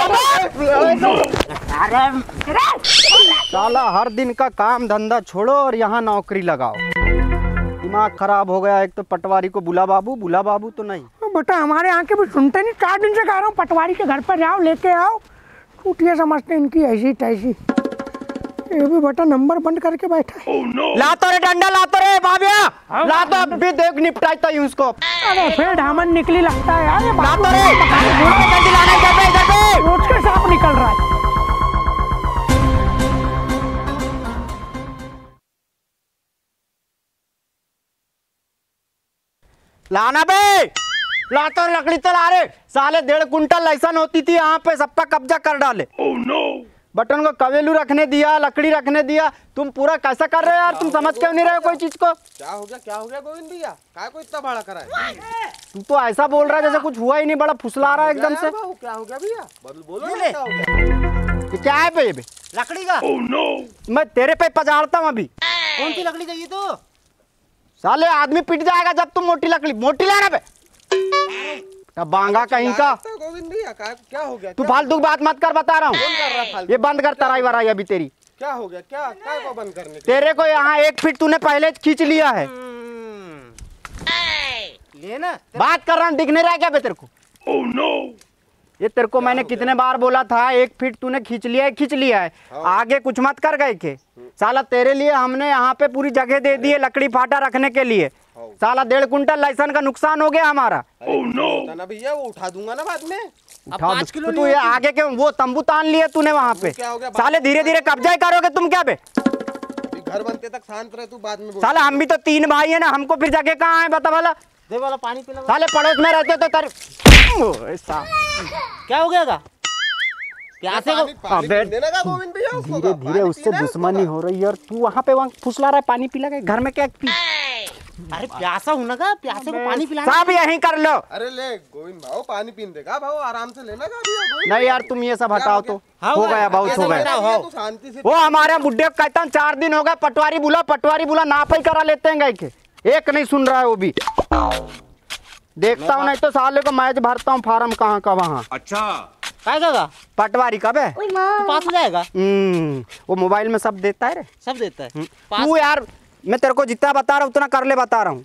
साला हर दिन का काम धंधा छोड़ो और यहाँ नौकरी लगाओ। दिमाग खराब हो गया। एक तो पटवारी को बुला बाबू तो नहीं। बेटा हमारे यहाँ के भी सुनते नहीं। 4 दिन से कह रहा हूँ पटवारी के घर पर जाओ, लेके आओ। टूटिए समझते इनकी ऐसी तैसी। ये भी बेटा नंबर बंद करके बैठा है। ला तो रे डंडा, ला तो रे बाबिया, ला तो अब भी देख निपटाता ही उसको। अरे फिर दामन निकली लगता है यार। ला तो रे, जल्दी लाना इधर पे। रोज के सांप निकल रहा है। लाना बे, ला तो लकड़ी तो ला रे। साले 1.5 कुंटल लाइसन होती थी यहाँ पे, सबका कब्जा कर डाले। बटन को कवेलू रखने दिया, लकड़ी रखने दिया। तुम पूरा कैसा कर रहे हो यार? तुम समझ क्यों नहीं रहे हो कोई चीज को? क्या हो गया गोविंद भैया? काय को इतना भाड़ा करा है? तू तो ऐसा बोल रहा है जैसे कुछ हुआ ही नहीं। बड़ा फुसला रहा है एकदम से। क्या हो गया भैया? बोलो क्या हो गया? क्या है पे लकड़ी का? मैं तेरे पे पजाड़ता हूँ अभी। कौन सी लकड़ी चाहिए तो? साले आदमी पिट जाएगा जब तुम मोटी लकड़ी। मोटी लाना पे बांगा कहीं का। गोविंद भैया क्या हो गया? तू फालतू बात मत कर, बता रहा हूँ। ये बंद कर तराई वराई अभी तेरी। क्या हो गया? क्या को बंद करने? तेरे को यहाँ 1 फीट तूने पहले खींच लिया है। लेना बात कर रहा हूँ, दिख नहीं रहा क्या बे तेरे को? ये तेरे को मैंने कितने बार बोला था, 1 फीट तूने खींच लिया है। आगे कुछ मत कर गए के। साला तेरे लिए हमने यहाँ पे पूरी जगह दे दी है लकड़ी फाटा रखने के लिए। साला 1.5 कुंटल लाइसन का नुकसान हो गया हमारा। ना भैया वो उठा दूंगा ना बाद में। अब 5 किलो तू ये आगे के वो तंबू तान लिए तूने वहाँ पे। साले धीरे धीरे कब्जा ही करोगे तुम क्या बे? घर बनते तक शांत रहे तू, बाद में साला हम भी तो 3 भाई है ना, हमको फिर जगह कहाँ है बता वाला? दे वाला पानी पीला। साले पड़ोस में रहते तो क्या हो गया? प्यासे को गोविंद भैया धीरे धीरे उससे दुश्मनी हो रही है और तू वहाँ पे फुसला रहा है। पानी पिला के घर में क्या पी? अरे प्यासा हूं ना का, प्यासे को पानी पिलाना। सब यहीं कर लो। अरे ले गोविंद भाव पानी पीने देगा भाव, आराम से लेना नहीं यार तुम ये सब हटाओ तो। हो गया बहुत हो गया। शांति से। वो हमारे बुढ़े को कहता हूँ 4 दिन हो गए, पटवारी बुला नाप ही करा लेते हैं गाय के। एक नहीं सुन रहा है वो भी। देखता हूँ नहीं तो साले को मैच भरता हूँ फार्म कहाँ का वहाँ। अच्छा क्या पटवारी कब है? पास हो जाएगा। वो मोबाइल में सब देता है रे। सब देता है। तू यार मैं तेरे को जितना बता रहा हूँ उतना कर ले, बता रहा हूँ।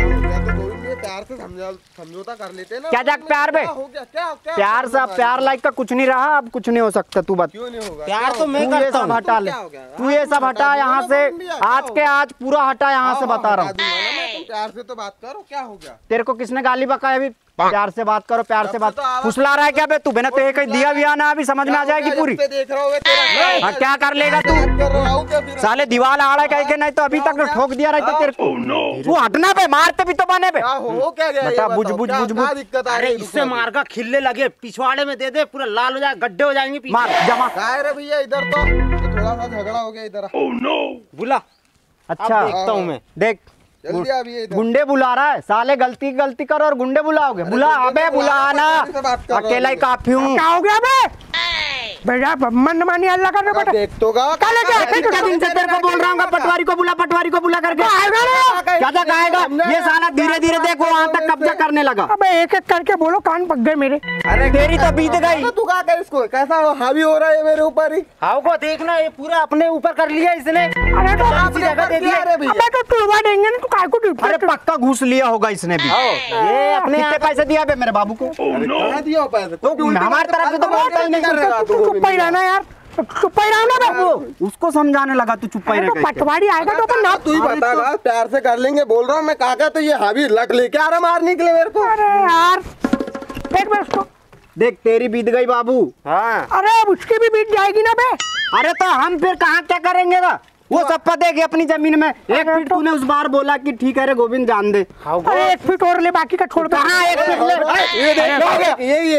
प्यार से समझौता कर लेते हैं ना। क्या जाग प्यार में? प्यार से प्यार लाइक का कुछ नहीं रहा, अब कुछ नहीं हो सकता। तू बता। क्यों नहीं होगा? प्यार तो मैं करता हूँ। हटा ले तू, ये सब हटा यहाँ से। आज के आज पूरा हटा यहाँ से, बता रहा हूँ। प्यार से तो बात करो। क्या हो गया? तेरे को किसने गाली बकाया? अभी प्यार से बात करो, प्यार से बात। फुसला रहा है क्या बे तू? बिना तो एक दिया भी आना, अभी समझ में आ जाएगी पूरी। देख रहा हूँ क्या कर लेगा तू? साले दीवार आड़ा कह के नहीं तो अभी तक ठोक दिया रहता तेरे को। तू हटना पे, मारते भी तो बने पे। बता बुझ दिक्कत आ रही? इससे मार का खिलने लगे, पिछवाड़े में दे दे, पूरा लाल हो जाए, गड्ढे हो जाएंगे। मार जमा। रे भैया इधर तो थोड़ा सा झगड़ा हो गया इधर। बुला। अच्छा देखता हूँ मैं। देख जल्दी अभी गुंडे बुला रहा है। साले गलती करो और गुंडे बुलाओगे? बुला अबे बुलाना, अकेला ही काफी हूँ। क्या हो गया बे? बेटा मन मानी अल्लाह का बेटा। देख तो गा दिन से तेरे को बोल रहा हूँ पटवारी को बुला करके। क्या आएगा ये साला? धीरे धीरे देखो वहाँ तक कब्जा करने लगा। अबे एक एक करके बोलो, कान पक गए मेरे। अरे तेरी तो बीत गई। तू क्या कर इसको? कैसा हावी हो रहा है मेरे ऊपर ही? हाउ को देखना, ये पूरा अपने ऊपर कर लिया इसने। अरे तो जगह दे दिया। अबे तो तुड़वा देंगे ना, तू काय को? अरे पक्का घूस लिया होगा इसने भी। ये अपने कितने पैसे दिया बे मेरे बाबू को? कहाँ दिया पैसे? तो हमारी तरफ से तो बोलता ही नहीं। चुप ही रहना यार, चुप ही रहो ना बाबू। उसको समझाने लगा तू चुप ही रह। तो पटवारी आएगा तो अपन ना। तू ही बता ना, प्यार से कर लेंगे बोल रहा हूँ मैं। काका तो ये हावी लक लेके आ रहा मारने के लिए मेरे को। अरे यार फेंक बे उसको। देख तेरी बीत गई बाबू। हाँ अरे उसकी भी बीत जाएगी ना बे। अरे तो हम फिर कहाँ क्या करेंगे ना? वो सब पते अपनी जमीन में 1 फीट तूने उस बार बोला कि ठीक है रे गोविंद जान दे। अरे 1 फीट और ले, बाकी का छोड़ दे। कहाँ 1 फीट ले? ये देख यही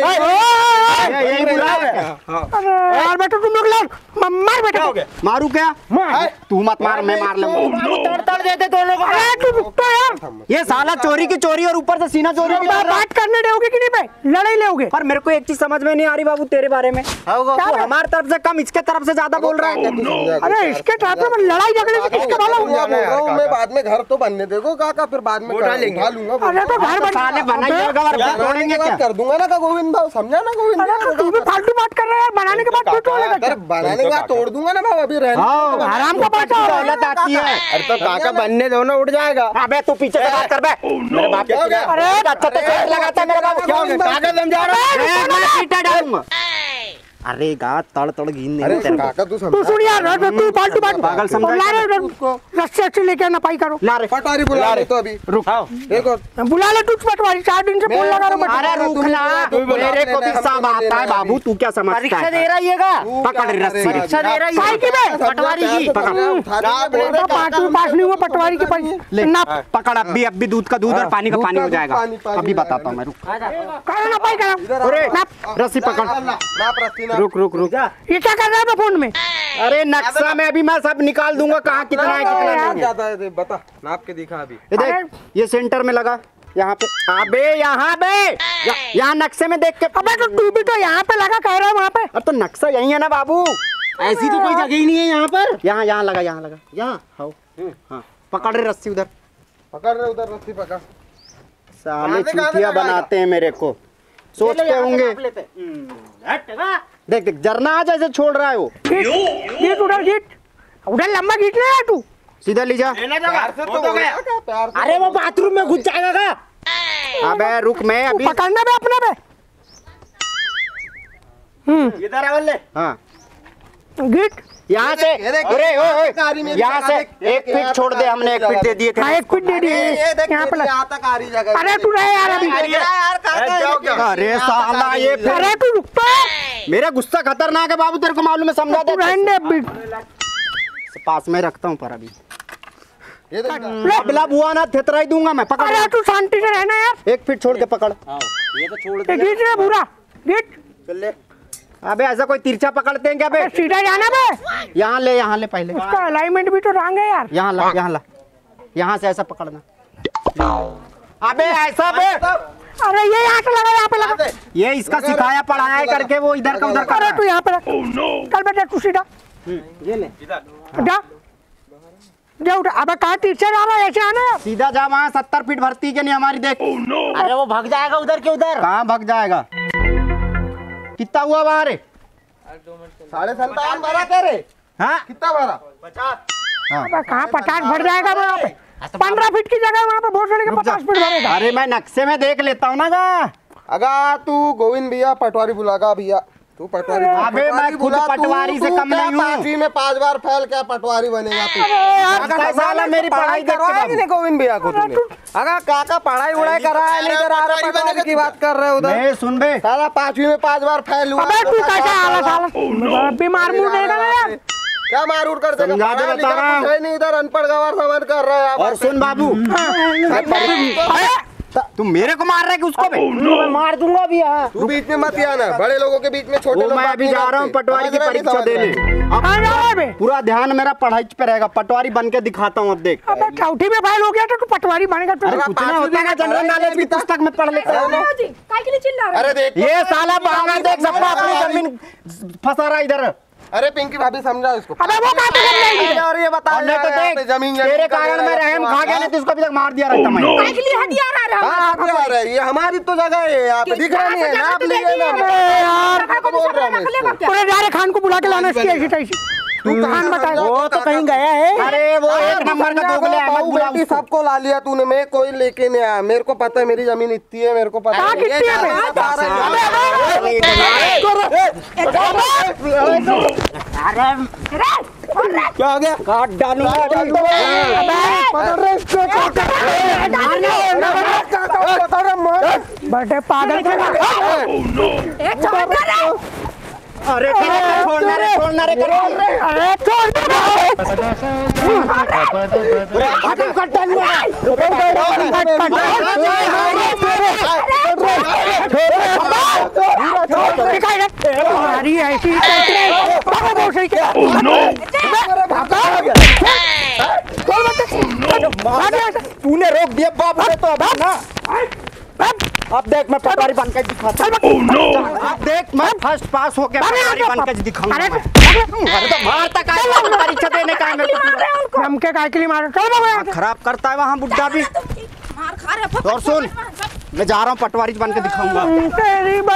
यही बुला। अरे यार बेटा तुम लोग मार बेटा। मारू क्या? तू मत मार, मैं मार लूंगा। तड़ देते दोनों को। अरे तू रुक तो यार। ये साला चोरी की चोरी और ऊपर से सीना चोरी की बात करने दोगे कि नहीं बे? लड़ाई लोगे? पर मेरे को एक चीज समझ में नहीं आ रही बाबू तेरे बारे में। तू हमारी तरफ से कम, इसके तरफ से ज्यादा बोल रहा है। अरे इसके तरफ से लड़ाई झगड़े से किसके वाला हुआ? मैं बाद में घर तो बनने देखो काका, फिर बाद में उठा लूंगा। अरे तो घर साले बनाइएगा और तोड़ेंगे क्या? कर दूंगा ना का गोविंद भाव, समझा ना गोविंद? अरे अरे तू भी फालतू बात कर रहा है यार, बनाने के बाद फिर तोड़ेगा क्या? बनाने के बाद तोड़ दूंगा ना बाबू, अभी रहने दो। आराम का बात है। दौलत आती है। अरे तो काका बनने दो ना, उठ जाएगा। अबे तू पीछे से बात कर बे। मेरे बाप के अरे अच्छा तो चोट लगाता है मेरे बाप। क्या हो गया? काका समझा रहा है? मैं पीटा डालूंगा। अरे गा तड़ तड़ गिन अरे नहीं तेरे को। काका तू तू समझा, सुन यार, तू फालतू बात पागल समझा ला है रहे रस्से अच्छे लेके आना पाई करो। ला रे पटवारी बुला ले तो अभी। रुक। देखो बुला ले तू पटवारी, 4 दिन से फोन लगा रहा हूँ। अरे रुकना, मेरे को भी सब आता है बाबू, तू क्या समझता है? परीक्षा दे रहा है पकड़ रस्सी। परीक्षा दे रहा काय की बे? पटवारी की। बेटा 5वीं पास नहीं हुआ, पटवारी के पैसे ले ना पकड़। अभी दूध का दूध और पानी का पानी हो जाएगा। अभी बताता हूँ मैं, रुक। करो ना पाई करो। अरे रस्सी पकड़। रुक रुक रुक। ये क्या कर रहा है फोन में? अरे नक्शा में अभी मैं सब निकाल दूंगा, कहाँ कितना है कितना नहीं है। ज्यादा है, बता नाप के दिखा अभी। ये देख, ये सेंटर में लगा, यहाँ पे। अबे यहाँ बे, यहाँ नक्शे में देख के। अबे तो तू भी तो यहाँ पे लगा कह रहा है वहाँ पे। अरे तो नक्शा यही है ना बाबू। ऐसी तो कोई जगह ही नहीं है यहाँ पर। यहाँ यहाँ लगा, यहाँ लगा। यहाँ हाँ पकड़ रहे रस्सी उधर। पकड़ रहे उधर, रस्सी पकड़। साले चूतिया बनाते हैं मेरे को, सोचते होंगे। देख देख जरना आज ऐसे छोड़ रहा है वो। गीट उधर लंबा खींचना है तू। सीधा ले जा। प्यार से तो हो गया, प्यार से। अरे वो बाथरूम में घुस जाएगा का? अबे रुक, मैं अभी पकड़ना भी अपना पे। इधर आवल ले। हाँ गीट यहाँ से। अरे ओए यहाँ से 1 फीट छोड़ दे, हमने 1 फीट दे दिए थे। हाँ 1 फीट दे दिए ये देख, यहाँ पे लगा। यहाँ तक आ रही जगह। अरे तू रहे यार अभी। यार काका, अरे साला ये फिर अरे तू रुकता है। मेरा गुस्सा खतरनाक है बाबू, तेरे को मालूम है, समझा तू दे। रहने दे अभी। पास में रखता हूँ पर अभी। ये देख अबला बुआ ना थेतरा ही दूंगा मैं। पकड़ अरे तू शांति से रहना यार। 1 फीट छोड़ के पकड़। ये तो छोड़ ये गीट रे पूरा गीट। चल ले। अबे ऐसा कोई तिरछा पकड़ते हैं क्या बे? सीधा जाना बे। यहाँ ले पहले। उसका अलाइनमेंट भी तो रंग है यार। यहाँ ला यहाँ से ऐसा पकड़ना। अबे ऐसा बे। अरे ये यहाँ से लगा, यहाँ पे लगा। ये इसका सिखाया पढ़ाया है करके वो इधर का उधर कर अरे रहा तू है। यहाँ पे रख। चल बेटा तू सीधा ये ले जा जा उठा। अबे कहाँ टीचर जा रहा है, ऐसे आना यार। सीधा जा, वहाँ 70 फीट भर्ती के नहीं हमारी। देख अरे वो भाग जाएगा उधर के उधर। कहाँ भाग जाएगा? कितना हुआ बाहर है? 57.5 भरा तेरे। हाँ कितना भरा? अबे कहाँ 50 भर जाएगा वहाँ पे। 15 फीट की जगह वहाँ पे बहुत सारे के 50 फीट भरेगा। अरे मैं नक्शे में देख लेता हूँ ना जा। अगर तू गोविंद भैया पटवारी बुलागा भैया, तू पटवारी अबे मैं खुद पटवारी से कम नहीं हूँ। 5वीं में 5 बार फेल, क्या पटवारी बनेगा तू? अगला साल मेरी पढ़ाई देख के करवाया बाबू। नहीं गोविंद भैया को तूने? अगर काका पढ़ाई उड़ाई कराया नहीं, इधर आ रहा पटवारी की बात कर रहे हो उधर। मैं सुन बे, साला 5वीं में 5 बार फेल हुआ। अबे तू कैसे आला साला बीमार मुंह देगा ना यार। क्या मार उड़ कर देगा? समझा दे, पढ़ा बता लिखा रहा हूँ। कुछ है नहीं, इधर अनपढ़ गवार समझ कर रहे हैं। और सुन बाबू, तू मेरे को मार रहा है कि उसको बे? मैं मार दूंगा भी। हाँ तू बीच में मत आना, बड़े लोगों के बीच में छोटे वो लोग मैं बात अभी नहीं जा रहा हूँ करते। पटवारी की समझ रहे नहीं, परीक्षा समझ रहे। देने। कहाँ जा रहा है बे? पूरा ध्यान मेरा पढ़ाई पे रहेगा, पटवारी बन के दिखाता हूँ अब देख। अबे चौथी में फेल हो गया तो तू पटवारी बनेगा तू। अरे कुछ ना होता है, जनरल नॉलेज की पुस्तक में पढ़ लेता हूँ। काय के लिए चिल्ला रहा है? अरे देख, ये साला बांगा देख, सबको अपनी जमीन फंसा रहा है इधर। अरे पिंकी भाभी समझा इसको। अबे वो कहाँ पे समझाएगी? और ये बता, और नहीं तो देख, तेरे कारण मैं रहम खा गया, नहीं तो इसको अभी तक मार दिया रहता मैं। काय के लिए हटिया रहा है? ये हमारी तो जगह है, यहाँ पे दिख रहा नहीं है, नाप लिए ना। अरे यार बोल रहा हूँ मैं इसको। पूरे जा रहे खान को बुला के लाना इसकी ऐसी तैसी। तू कहान बताएगा? वो तो कहीं गया है। अरे वो 1 नंबर का दोगले अहमद बहू बुला बेटी उसको। सबको ला लिया तूने, मैं कोई लेके नहीं आया। मेरे को पता है मेरी जमीन इतनी है, मेरे को पता कहाँ है। कितनी है बे? क्या हो गया? काट डालूंगा। बटे पागल के अरे छोड़ना रे, छोड़ना रे, अरे छोड़ हमारी ऐसी तूने रोक दिया बाप ने तो अब ना। अब देख मैं पटवारी बन के दिखाता हूँ। अब देख मैं फर्स्ट पास होके पटवारी बन के दिखाऊंगा। अरे तो मार तक आया, परीक्षा देने का है मेरे को। हमके काय के लिए मारो? चल बाबू खराब करता है वहाँ बुड्ढा भी। और सुन, मैं जा रहा हूँ पटवारी बन के दिखाऊंगा। तेरी